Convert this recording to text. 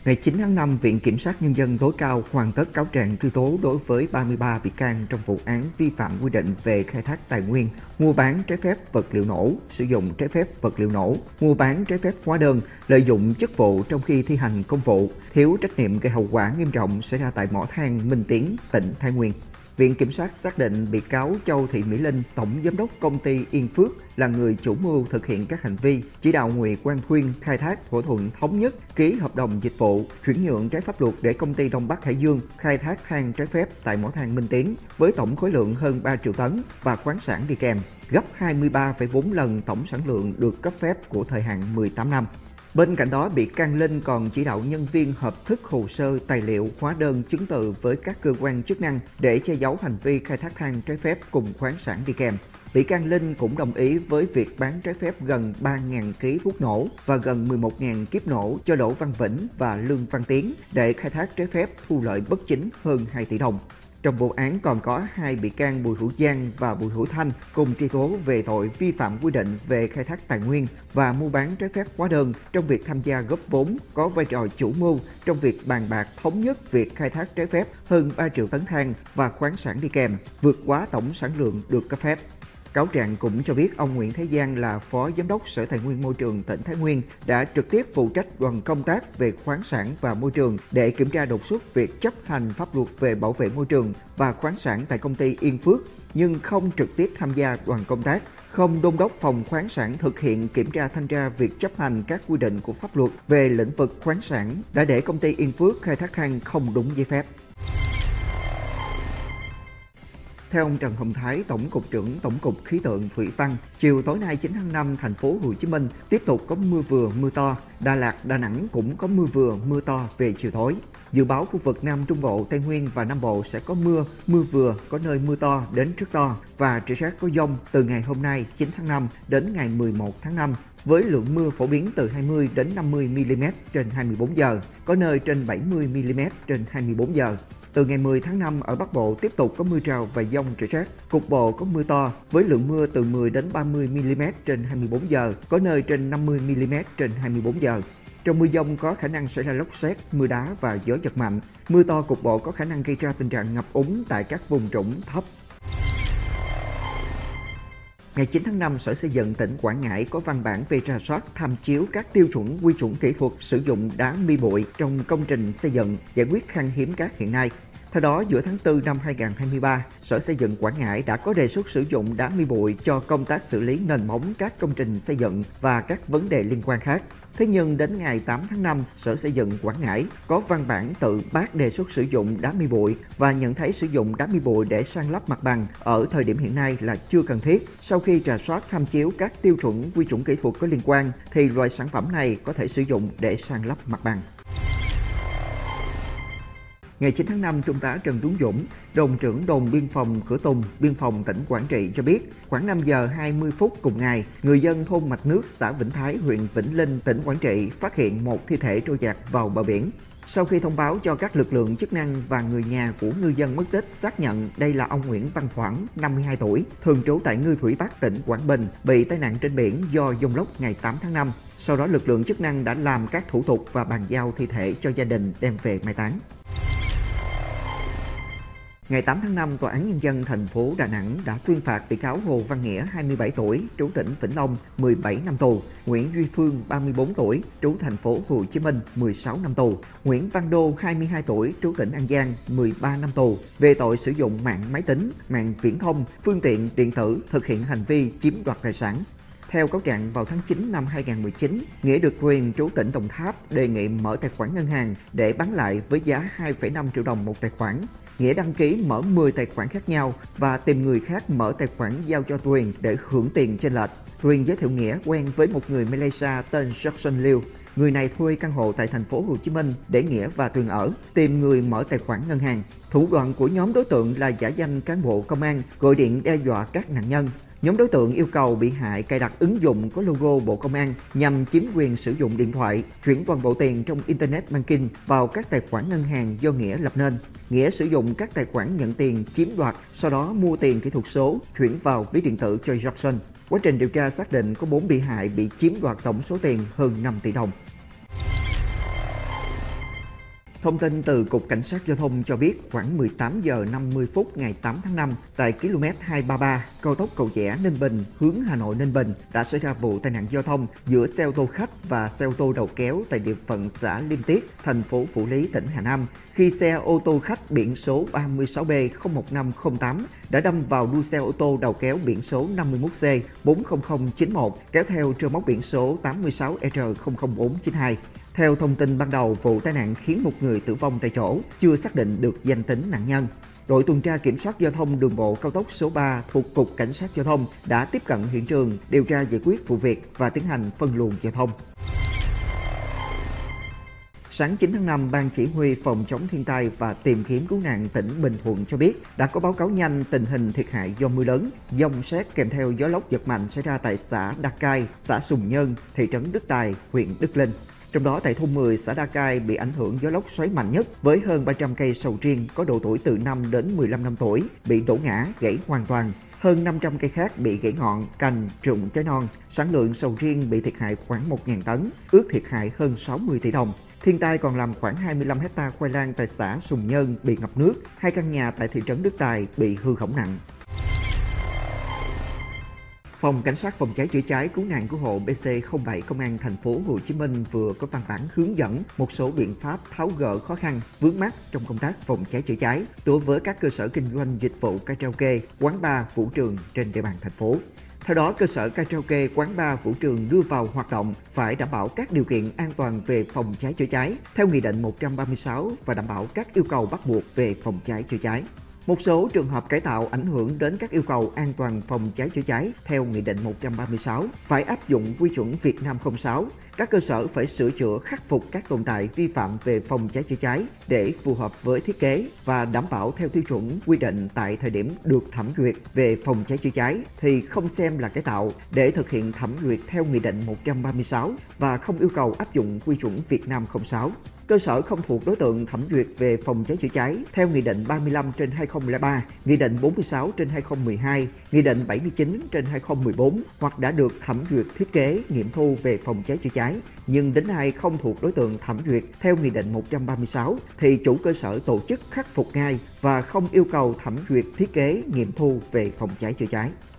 Ngày 9 tháng 5, Viện Kiểm sát Nhân dân tối cao hoàn tất cáo trạng truy tố đối với 33 bị can trong vụ án vi phạm quy định về khai thác tài nguyên, mua bán trái phép vật liệu nổ, sử dụng trái phép vật liệu nổ, mua bán trái phép hóa đơn, lợi dụng chức vụ trong khi thi hành công vụ, thiếu trách nhiệm gây hậu quả nghiêm trọng xảy ra tại mỏ than Minh Tiến, tỉnh Thái Nguyên. Viện Kiểm sát xác định bị cáo Châu Thị Mỹ Linh, Tổng Giám đốc Công ty Yên Phước, là người chủ mưu thực hiện các hành vi chỉ đạo Nguyễn Quang Thuyên khai thác thỏa thuận thống nhất, ký hợp đồng dịch vụ, chuyển nhượng trái pháp luật để công ty Đông Bắc Hải Dương khai thác than trái phép tại mỏ than Minh Tiến với tổng khối lượng hơn 3 triệu tấn và khoáng sản đi kèm, gấp 23,4 lần tổng sản lượng được cấp phép của thời hạn 18 năm. Bên cạnh đó, bị can Linh còn chỉ đạo nhân viên hợp thức hồ sơ, tài liệu, hóa đơn, chứng từ với các cơ quan chức năng để che giấu hành vi khai thác than trái phép cùng khoáng sản đi kèm. Bị can Linh cũng đồng ý với việc bán trái phép gần 3.000 kg thuốc nổ và gần 11.000 kíp nổ cho Đỗ Văn Vĩnh và Lương Văn Tiến để khai thác trái phép thu lợi bất chính hơn 2 tỷ đồng. Trong vụ án còn có 2 bị can Bùi Hữu Giang và Bùi Hữu Thanh cùng truy tố về tội vi phạm quy định về khai thác tài nguyên và mua bán trái phép hóa đơn trong việc tham gia góp vốn, có vai trò chủ mưu trong việc bàn bạc thống nhất việc khai thác trái phép hơn 3 triệu tấn than và khoáng sản đi kèm, vượt quá tổng sản lượng được cấp phép. Cáo trạng cũng cho biết ông Nguyễn Thế Giang là Phó Giám đốc Sở Tài nguyên Môi trường tỉnh Thái Nguyên đã trực tiếp phụ trách đoàn công tác về khoáng sản và môi trường để kiểm tra đột xuất việc chấp hành pháp luật về bảo vệ môi trường và khoáng sản tại công ty Yên Phước, nhưng không trực tiếp tham gia đoàn công tác, không đôn đốc phòng khoáng sản thực hiện kiểm tra thanh tra việc chấp hành các quy định của pháp luật về lĩnh vực khoáng sản, đã để công ty Yên Phước khai thác than không đúng giấy phép. Theo ông Trần Hồng Thái, Tổng cục trưởng Tổng cục Khí tượng Thủy văn, chiều tối nay 9 tháng 5, thành phố Hồ Chí Minh tiếp tục có mưa vừa mưa to, Đà Lạt, Đà Nẵng cũng có mưa vừa mưa to về chiều tối. Dự báo khu vực Nam Trung Bộ, Tây Nguyên và Nam Bộ sẽ có mưa, mưa vừa, có nơi mưa to đến rất to và rải rác có dông từ ngày hôm nay 9 tháng 5 đến ngày 11 tháng 5. Với lượng mưa phổ biến từ 20 đến 50 mm trên 24 giờ, có nơi trên 70 mm trên 24 giờ. Từ ngày 10 tháng 5 ở Bắc Bộ tiếp tục có mưa rào và dông rải rác, cục bộ có mưa to với lượng mưa từ 10 đến 30 mm trên 24 giờ, có nơi trên 50 mm trên 24 giờ. Trong mưa dông có khả năng xảy ra lốc sét, mưa đá và gió giật mạnh. Mưa to cục bộ có khả năng gây ra tình trạng ngập úng tại các vùng trũng thấp. Ngày 9 tháng 5, Sở Xây dựng tỉnh Quảng Ngãi có văn bản về rà soát tham chiếu các tiêu chuẩn quy chuẩn kỹ thuật sử dụng đá mi bụi trong công trình xây dựng, giải quyết khan hiếm cát hiện nay. Theo đó, giữa tháng 4 năm 2023, Sở Xây dựng Quảng Ngãi đã có đề xuất sử dụng đá mi bụi cho công tác xử lý nền móng các công trình xây dựng và các vấn đề liên quan khác. Thế nhưng đến ngày 8 tháng 5, Sở Xây dựng Quảng Ngãi có văn bản tự bác đề xuất sử dụng đá mi bụi và nhận thấy sử dụng đá mi bụi để san lấp mặt bằng ở thời điểm hiện nay là chưa cần thiết. Sau khi rà soát tham chiếu các tiêu chuẩn quy chuẩn kỹ thuật có liên quan thì loại sản phẩm này có thể sử dụng để san lấp mặt bằng. Ngày 9 tháng 5, Trung tá Trần Tuấn Dũng, đồn trưởng đồn biên phòng Cửa Tùng, biên phòng tỉnh Quảng Trị cho biết, khoảng 5 giờ 20 phút cùng ngày, người dân thôn Mạch Nước, xã Vĩnh Thái, huyện Vĩnh Linh, tỉnh Quảng Trị phát hiện một thi thể trôi dạt vào bờ biển. Sau khi thông báo cho các lực lượng chức năng và người nhà của ngư dân mất tích xác nhận đây là ông Nguyễn Văn Thoảng, 52 tuổi, thường trú tại Ngư Thủy Bắc, tỉnh Quảng Bình, bị tai nạn trên biển do dông lốc ngày 8 tháng 5. Sau đó, lực lượng chức năng đã làm các thủ tục và bàn giao thi thể cho gia đình đem về mai táng. Ngày 8 tháng 5, Tòa án Nhân dân thành phố Đà Nẵng đã tuyên phạt bị cáo Hồ Văn Nghĩa, 27 tuổi, trú tỉnh Vĩnh Long, 17 năm tù, Nguyễn Duy Phương, 34 tuổi, trú thành phố Hồ Chí Minh, 16 năm tù, Nguyễn Văn Đô, 22 tuổi, trú tỉnh An Giang, 13 năm tù, về tội sử dụng mạng máy tính, mạng viễn thông, phương tiện điện tử thực hiện hành vi chiếm đoạt tài sản. Theo cáo trạng, vào tháng 9 năm 2019, Nghĩa được quyền trú tỉnh Đồng Tháp đề nghị mở tài khoản ngân hàng để bán lại với giá 2,5 triệu đồng một tài khoản. Nghĩa đăng ký mở 10 tài khoản khác nhau và tìm người khác mở tài khoản giao cho Tuyền để hưởng tiền chênh lệch. Tuyền giới thiệu Nghĩa quen với một người Malaysia tên Jackson Liu. Người này thuê căn hộ tại thành phố Hồ Chí Minh để Nghĩa và Tuyền ở, tìm người mở tài khoản ngân hàng. Thủ đoạn của nhóm đối tượng là giả danh cán bộ công an, gọi điện đe dọa các nạn nhân. Nhóm đối tượng yêu cầu bị hại cài đặt ứng dụng có logo Bộ Công an nhằm chiếm quyền sử dụng điện thoại, chuyển toàn bộ tiền trong Internet Banking vào các tài khoản ngân hàng do Nghĩa lập nên. Nghĩa sử dụng các tài khoản nhận tiền chiếm đoạt, sau đó mua tiền kỹ thuật số, chuyển vào ví điện tử cho Jackson. Quá trình điều tra xác định có 4 bị hại bị chiếm đoạt tổng số tiền hơn 5 tỷ đồng. Thông tin từ Cục Cảnh sát Giao thông cho biết khoảng 18 giờ 50 phút ngày 8 tháng 5 tại km 233 cao tốc Cầu Giẽ - Ninh Bình hướng Hà Nội - Ninh Bình đã xảy ra vụ tai nạn giao thông giữa xe ô tô khách và xe ô tô đầu kéo tại địa phận xã Liêm Tiết, thành phố Phủ Lý, tỉnh Hà Nam, khi xe ô tô khách biển số 36B01508 đã đâm vào đuôi xe ô tô đầu kéo biển số 51C40091 kéo theo rơ móc biển số 86R00492. Theo thông tin ban đầu, vụ tai nạn khiến một người tử vong tại chỗ, chưa xác định được danh tính nạn nhân. Đội tuần tra kiểm soát giao thông đường bộ cao tốc số 3 thuộc Cục Cảnh sát Giao thông đã tiếp cận hiện trường, điều tra giải quyết vụ việc và tiến hành phân luồng giao thông. Sáng 9 tháng 5, Ban Chỉ huy Phòng chống thiên tai và tìm kiếm cứu nạn tỉnh Bình Thuận cho biết đã có báo cáo nhanh tình hình thiệt hại do mưa lớn, dông sét kèm theo gió lốc giật mạnh xảy ra tại xã Đa Cai, xã Sùng Nhơn, thị trấn Đức Tài, huyện Đức Linh. Trong đó tại thôn 10, xã Đa Cai bị ảnh hưởng gió lốc xoáy mạnh nhất với hơn 300 cây sầu riêng có độ tuổi từ 5 đến 15 năm tuổi bị đổ ngã, gãy hoàn toàn. Hơn 500 cây khác bị gãy ngọn, cành, rụng trái non. Sản lượng sầu riêng bị thiệt hại khoảng 1.000 tấn, ước thiệt hại hơn 60 tỷ đồng. Thiên tai còn làm khoảng 25 hecta khoai lang tại xã Sùng Nhơn bị ngập nước, 2 căn nhà tại thị trấn Đức Tài bị hư hỏng nặng. Phòng Cảnh sát Phòng cháy chữa cháy cứu nạn cứu hộ BC07 Công an thành phố Hồ Chí Minh vừa có văn bản hướng dẫn một số biện pháp tháo gỡ khó khăn vướng mắc trong công tác phòng cháy chữa cháy đối với các cơ sở kinh doanh dịch vụ karaoke, quán bar, vũ trường trên địa bàn thành phố. Theo đó, cơ sở karaoke, quán bar, vũ trường đưa vào hoạt động phải đảm bảo các điều kiện an toàn về phòng cháy chữa cháy theo Nghị định 136 và đảm bảo các yêu cầu bắt buộc về phòng cháy chữa cháy. Một số trường hợp cải tạo ảnh hưởng đến các yêu cầu an toàn phòng cháy chữa cháy theo Nghị định 136 phải áp dụng quy chuẩn Việt Nam 06. Các cơ sở phải sửa chữa khắc phục các tồn tại vi phạm về phòng cháy chữa cháy để phù hợp với thiết kế và đảm bảo theo tiêu chuẩn quy định tại thời điểm được thẩm duyệt về phòng cháy chữa cháy thì không xem là cải tạo để thực hiện thẩm duyệt theo Nghị định 136 và không yêu cầu áp dụng quy chuẩn Việt Nam 06. Cơ sở không thuộc đối tượng thẩm duyệt về phòng cháy chữa cháy theo Nghị định 35/2003, Nghị định 46/2012, Nghị định 79/2014 hoặc đã được thẩm duyệt thiết kế nghiệm thu về phòng cháy chữa cháy nhưng đến nay không thuộc đối tượng thẩm duyệt theo Nghị định 136 thì chủ cơ sở tổ chức khắc phục ngay và không yêu cầu thẩm duyệt thiết kế nghiệm thu về phòng cháy chữa cháy.